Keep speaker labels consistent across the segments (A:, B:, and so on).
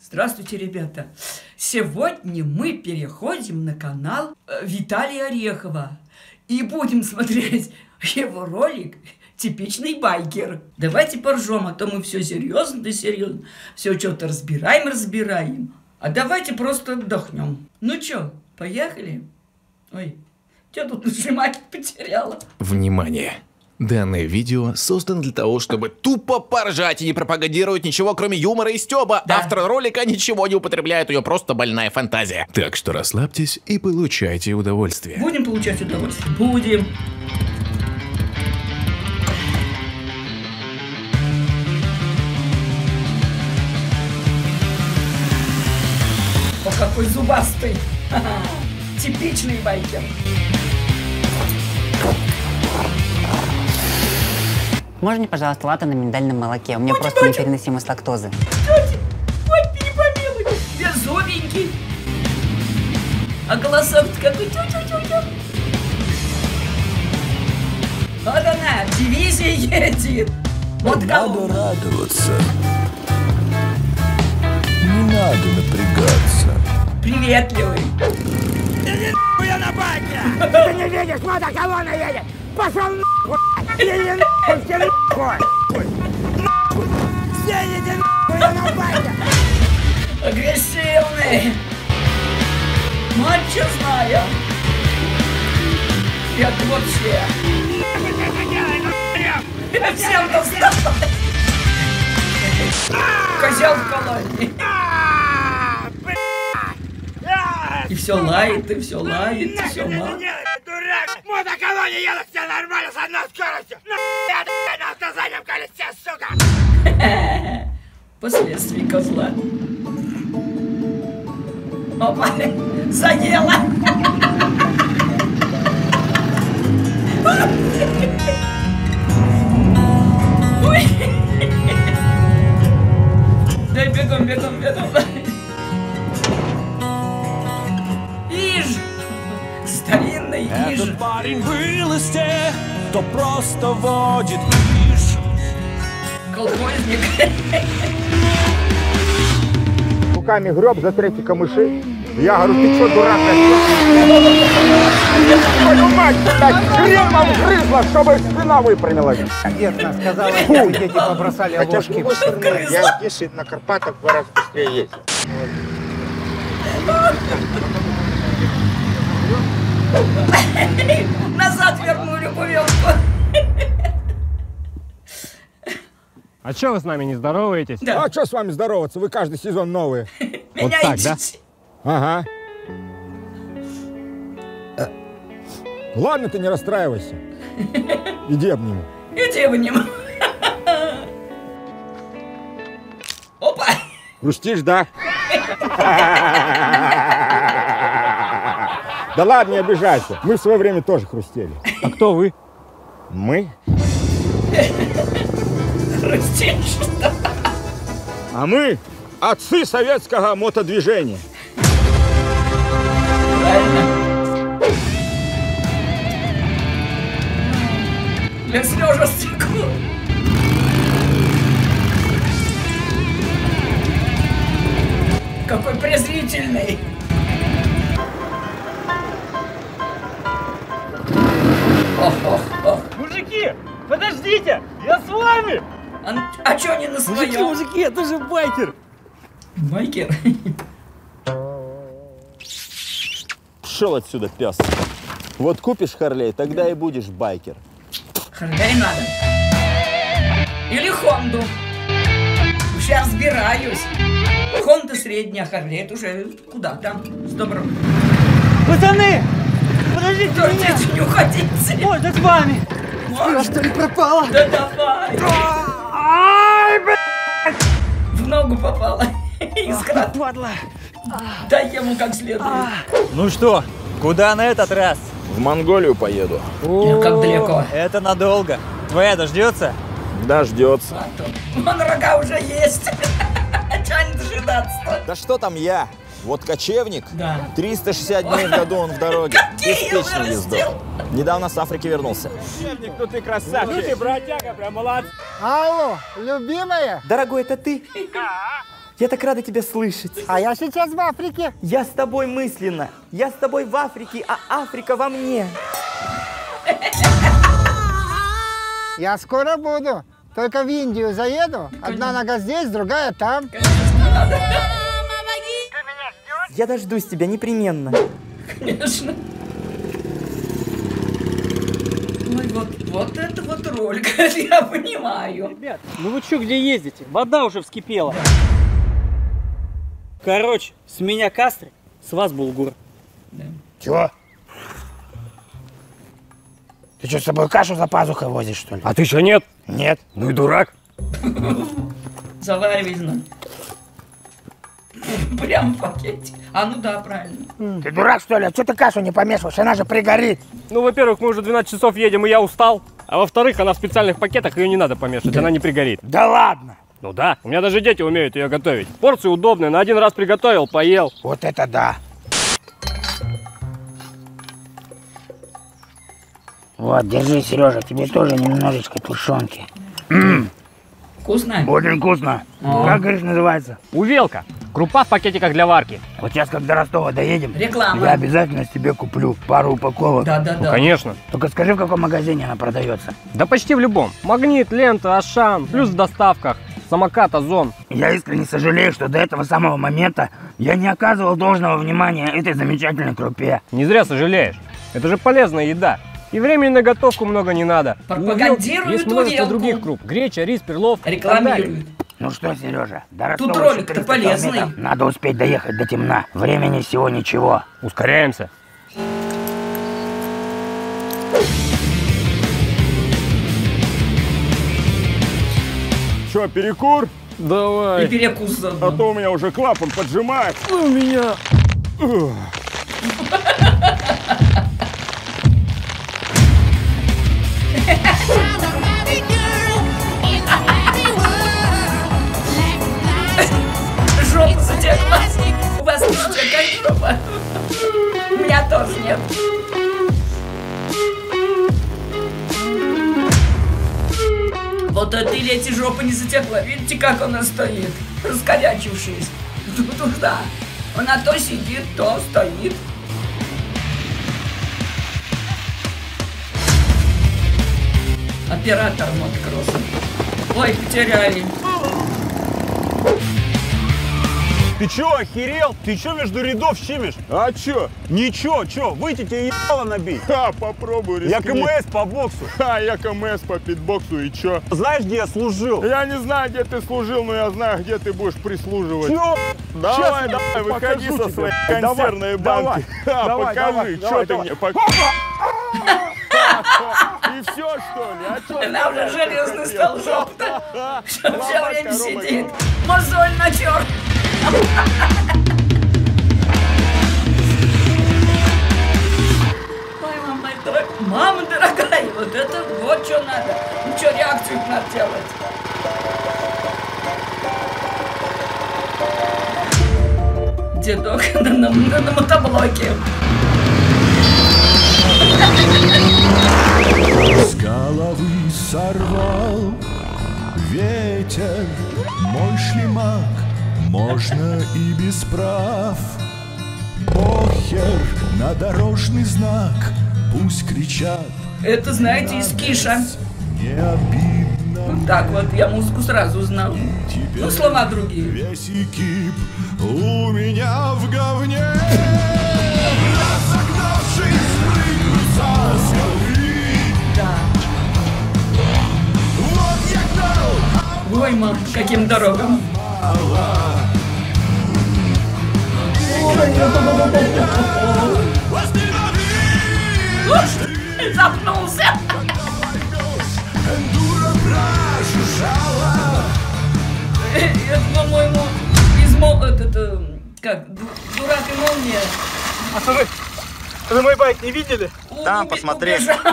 A: Здравствуйте, ребята! Сегодня мы переходим на канал Виталия Орехова и будем смотреть его ролик «Типичный байкер». Давайте поржем, а то мы все серьезно, да серьезно. Все что-то разбираем. А давайте просто отдохнем. Ну чё, поехали? Ой, что тут нажимать потеряла?
B: Внимание! Данное видео создано для того, чтобы тупо поржать и не пропагандировать ничего, кроме юмора и стёба.
A: Да.
B: Автор ролика ничего не употребляет, у него просто больная фантазия. Так что расслабьтесь и получайте удовольствие.
A: Будем получать удовольствие? Будем. О, какой зубастый! Типичный байкер.
C: Можно мне, пожалуйста, латте на миндальном молоке? У меня просто непереносимость лактозы.
A: Ой, ты не помилуй! Беззубенький. А голосок-то какой тю-тю-тю-тю. Вот она, дивизия едет. Вот
D: Надо радоваться. Не надо напрягаться.
A: приветливый.
E: Иди нахуй, я на байке! Ты не видишь, вот колонна едет! Пошел нахуй! Иди нахуй, все нахуй! Нахуй! Все иди нахуй, я на байке!
A: Агрессивный. Матча знаю. Это вообще.
E: Нахуй ты это делай, нахуй!
A: Всем досталось. Козел в колонии. И все лает, и все лает, и все лает.
E: Дурак! Мотоколонии едут все нормально с одной скоростью! Я на автозаднем колесе, сука!
A: Последствия козла. Опа, заела. Ой. Дай бегом. Иж! Старинный иж.
F: Этот парень был из тех, кто просто водит лишь.
A: Колхозник.
G: Руками греб за третий камыши. Я говорю, ты что, дурак? Твою мать, блядь, хрен вам грызла, чтобы спина выпрямилась.
H: Детка сказала, что дети побросали
G: Хотя, с
H: ложки.
G: другой стороны, я если на Карпатах в 2 раза быстрее ездил.
A: Назад вернули бувелку.
I: А чё вы с нами не здороваетесь?
A: Да.
G: А что с вами здороваться? Вы каждый сезон новые.
A: Меняйтесь.
G: Ага. Ладно, ты не расстраивайся. Иди обниму.
A: Иди в нем. Опа.
G: Грустишь, да? Да ладно, не обижайся. Мы в свое время тоже хрустели.
I: А кто вы?
G: Мы?
A: Хрустишь, что?
G: А мы отцы советского мотодвижения.
A: Правильно. Для слёжа стекло. Какой презрительный. Ох.
I: Мужики, подождите! Я с вами!
A: А чё не на своем?
I: Мужики, это же байкер!
A: Байкер?
J: Пшел отсюда, пес. Вот купишь Харлей, тогда и будешь байкер.
A: Харлей надо. Или Хонду. Уж я разбираюсь. Хонда средняя, Харлей это уже куда там? С добром.
I: Пацаны! Подождите меня!
A: Подождите, не уходите.
I: Можно с вами!
A: Можно.
I: Что ли пропало?
A: Да давай.
I: Ай, блядь!
A: В ногу попала. Искра.
I: Падла!
A: Дай ему как следует.
F: Ну что, куда на этот раз?
J: В Монголию поеду.
A: Как далеко?
F: Это надолго. Твоя дождется?
J: Дождется.
A: А то. Вон рога уже есть. Чего не дожидаться-то?
J: Да что там я? Вот кочевник.
A: Да.
J: 360 дней в году он в дороге.
A: Какие
J: Беспечный
A: вырастил?
J: ездок. Недавно с Африки вернулся.
G: Ну ты красавчик.
F: Ну ты, братяга, прям молодец.
H: Алло, любимая?
C: Дорогой, это ты?
K: Я так рада тебя слышать.
H: А я сейчас в Африке.
K: Я с тобой мысленно. Я с тобой в Африке, а Африка во мне.
H: Я скоро буду. Только в Индию заеду. Одна нога здесь, другая там.
K: Я дождусь тебя непременно.
A: Конечно. Ой, вот это вот ролик, я понимаю.
I: Ребят, ну вы что, где ездите? Вода уже вскипела. Короче, с меня кастры, с вас булгур.
A: Да.
E: Чего? Ты что, с собой кашу за пазухой возишь, что ли?
I: А ты что, нет?
E: Нет.
I: Ну и дурак.
A: Заваривай, знаю. Прям в пакете. А ну да, правильно.
E: Ты дурак, что ли? А что ты кашу не помешиваешь? Она же пригорит.
I: Ну, во-первых, мы уже 12 часов едем, и я устал. А во-вторых, она в специальных пакетах, ее не надо помешивать, она не пригорит.
E: Да ладно.
I: Ну да, у меня даже дети умеют ее готовить. Порции удобные, на один раз приготовил, поел.
E: Вот это да. Вот, держи, Сережа, тебе тоже немножечко тушенки.
A: Вкусно?
E: Очень вкусно. Как, говоришь, называется?
I: Увелка. Крупа в пакетиках для варки.
E: Вот сейчас, когда до Ростова доедем,
A: Реклама.
E: я обязательно тебе куплю пару упаковок.
A: Да.
I: Ну, конечно.
E: Только скажи, в каком магазине она продается.
I: Да почти в любом. Магнит, Лента, Ашан, плюс в доставках. Самокат, Озон.
E: Я искренне сожалею, что до этого самого момента я не оказывал должного внимания этой замечательной крупе.
I: Не зря сожалеешь. Это же полезная еда. И времени на готовку много не надо.
A: Пропагандируют
I: есть множество
A: увелку.
I: других круп. Греча, рис, перловка.
A: Рекламируют.
E: Ну что, Сережа, до
A: Тут
E: Ростова
A: ролик-то
E: 400
A: полезный.
E: километров. Надо успеть доехать до темна. Времени всего ничего.
I: Ускоряемся.
J: Что, перекур?
I: Давай.
A: И перекус заодно.
J: А то у меня уже клапан поджимает.
I: У меня.
A: Жопа затекла. У вас тоже такая жопа? У меня тоже нет. Вот это или эти жопы не затекла. Видите, как она стоит, раскорячившись. Туда. Она то сидит, то стоит. Оператор мотокросса. Ой, потеряли.
J: Ты чё, охерел? Ты чё между рядов щемишь? А чё? Ничего, чё, выйти тебе ебало набить?
G: Ха, попробуй рискни.
J: Я КМС по боксу.
G: Ха, я КМС по питбоксу и чё?
J: Знаешь, где я служил?
G: Я не знаю, где ты служил, но я знаю, где ты будешь прислуживать.
J: Чё?
G: Давай,
J: Сейчас
G: давай, выходи
J: покажу
G: со
J: тебе.
G: своей
J: Давай,
G: консервной банки. Ха,
J: давай,
G: покажи,
J: давай,
G: чё
J: давай,
G: ты
J: давай.
G: мне покажешь. И все, что ли? А чё
A: Она
G: ты
A: уже
G: такой
A: железный
G: хотел?
A: стал, жопа-то. Что все время
G: Ломать
A: сидит. Мозоль натер. Ой, мама дорогая, вот это вот что надо. Ну что, реакцию надо делать. Дедок на мотоблоке.
D: С головы сорвал ветер мой шлемак, можно и без прав. Похер на дорожный знак, пусть кричат.
A: Это, знаете, из Киша.
D: Не обидно.
A: Вот так вот, я музыку сразу узнал. Ну, слова другие.
D: Весь экип у меня в говне. Разогнавшись, прыгну со скалы.
A: Да.
D: Вот я гнал.
A: Ой, мам, каким дорогам. Запнулся. Это, по-моему, как, дурак и молния.
I: А вы мой байк не видели?
A: Там, посмотри.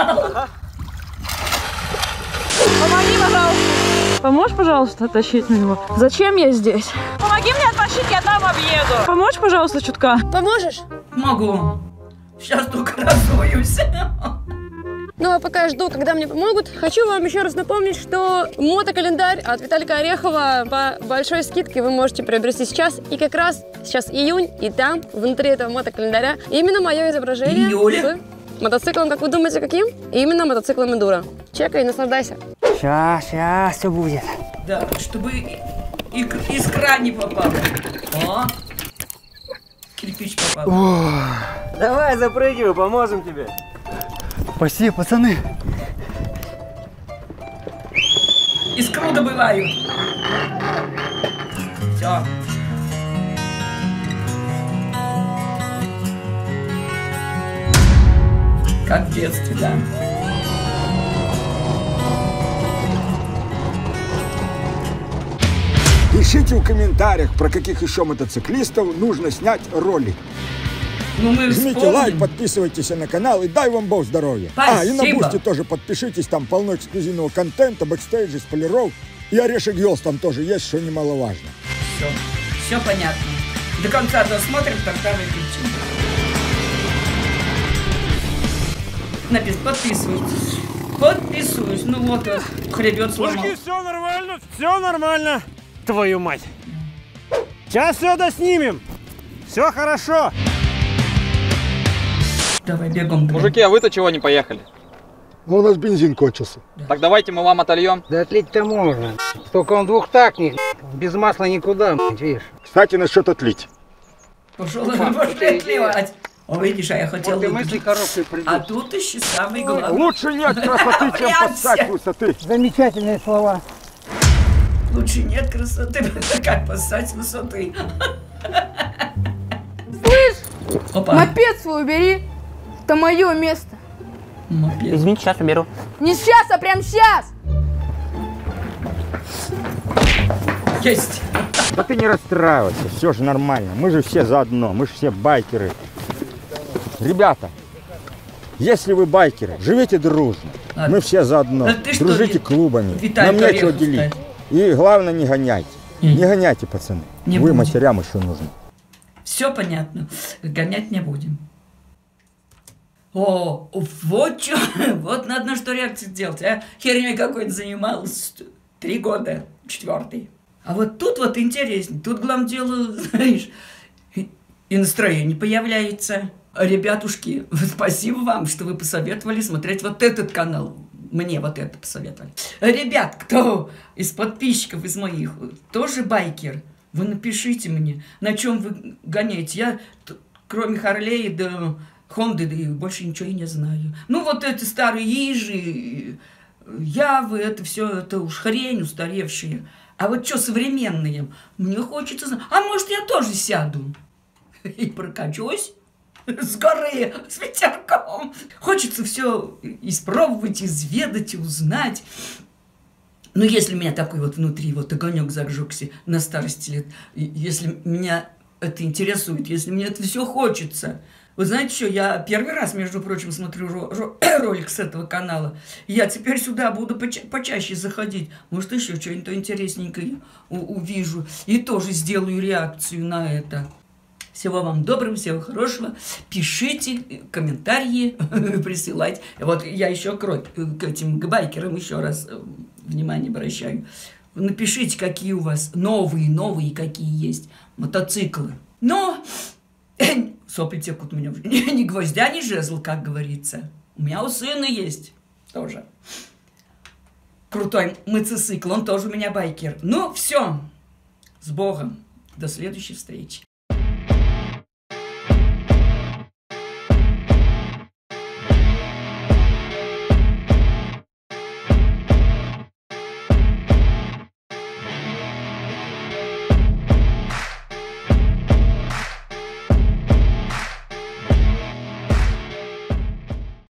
L: Помоги, пожалуйста. Поможешь, пожалуйста, оттащить на него? Зачем я здесь? Помоги мне оттащить, я там объеду. Помочь, пожалуйста, чутка. Поможешь?
A: Могу. Сейчас только разуюсь.
M: Ну а пока я жду, когда мне помогут, хочу вам еще раз напомнить, что мотокалендарь от Виталика Орехова по большой скидке вы можете приобрести сейчас. И как раз сейчас июнь, и там, внутри этого мотокалендаря, именно мое изображение с мотоциклом, как вы думаете, каким? Именно мотоциклом Эндуро. Чекай и наслаждайся.
H: Сейчас, все будет.
A: Да, чтобы искра не попала. О, кирпич попал.
I: Давай, запрыгивай, поможем тебе.
H: Спасибо, пацаны.
A: Искру добывают. Все. Как в детстве, да.
G: Пишите в комментариях, про каких еще мотоциклистов нужно снять ролик.
A: Ну, мы
G: жмите
A: вспомним.
G: лайк, подписывайтесь на канал и дай вам Бог здоровья.
A: Спасибо.
G: И на Бусти тоже подпишитесь, там полно эксклюзивного контента, бэкстейджей, спойлеров. И Орешек Гелс там тоже есть, что немаловажно.
A: Все понятно. До конца досмотрим, тогда выключим. Написано, подписывайтесь. Подписываюсь. Ну вот, хребет сломал.
J: Мужики, все нормально. Твою мать. Сейчас все доснимем. Все хорошо.
A: Давай бегом.
N: Мужики, а вы-то чего не поехали?
G: Ну, у нас бензин кончился.
N: Так давайте мы вам отольем.
H: Да отлить-то можно. Только он двухтактник, без масла никуда, видишь.
G: Кстати, насчет отлить.
A: Пошел отливать. О, видишь, а я хотел...
H: А
A: тут еще самый главный.
G: Лучше нет красоты, чем поссать высоты.
H: Замечательные слова.
A: Лучше нет красоты, как поссать с высоты.
L: Слышь,
A: опа.
L: Мопед свой убери. Это мое место.
A: Мопед.
C: Извините, сейчас уберу.
L: Не сейчас, а прям сейчас.
A: Есть.
G: Да ты не расстраивайся, все же нормально. Мы же все заодно, мы же все байкеры. Ребята, если вы байкеры, живите дружно.
A: Ладно.
G: Мы все заодно.
A: Да ты что,
G: дружите клубами.
A: Виталий
G: Нам нечего
A: Орехов,
G: делить.
A: кстати.
G: И главное, не гоняйте. Не гоняйте, пацаны.
A: Не
G: вы
A: будем.
G: матерям еще нужны.
A: Все понятно. Гонять не будем. О, вот что. Вот надо на что реакцию делать. А херней какой-то занималась 3 года, 4-й. А вот тут вот интереснее. Тут, главное дело, знаешь, и настроение появляется. Ребятушки, спасибо вам, что вы посоветовали смотреть вот этот канал. Мне вот это посоветовали. Ребят, кто из подписчиков, из моих, тоже байкер, вы напишите мне, на чем вы гоняете. Я, кроме Харлея да Хонды, да, больше ничего и не знаю. Ну, вот эти старые Ижи, Явы, это все, это уж хрень устаревшая. А вот что современные, мне хочется знать. А может, я тоже сяду и прокачусь с горы, с ветерком. Хочется все испробовать, изведать, узнать. Но если у меня такой вот внутри вот огонек зажегся на старости лет, если меня это интересует, если мне это все хочется. Вы знаете что, я первый раз, между прочим, смотрю ролик с этого канала. Я теперь сюда буду почаще заходить. Может, еще что-нибудь интересненькое увижу. И тоже сделаю реакцию на это. Всего вам доброго, всего хорошего. Пишите комментарии, присылайте. Вот я еще к этим байкерам еще раз внимание обращаю. Напишите, какие у вас новые какие есть мотоциклы. Но сопли текут у меня. Ни гвоздя, ни жезл, как говорится. У меня у сына есть тоже. Крутой мотоцикл, он тоже у меня байкер. Ну, все. С Богом. До следующей встречи.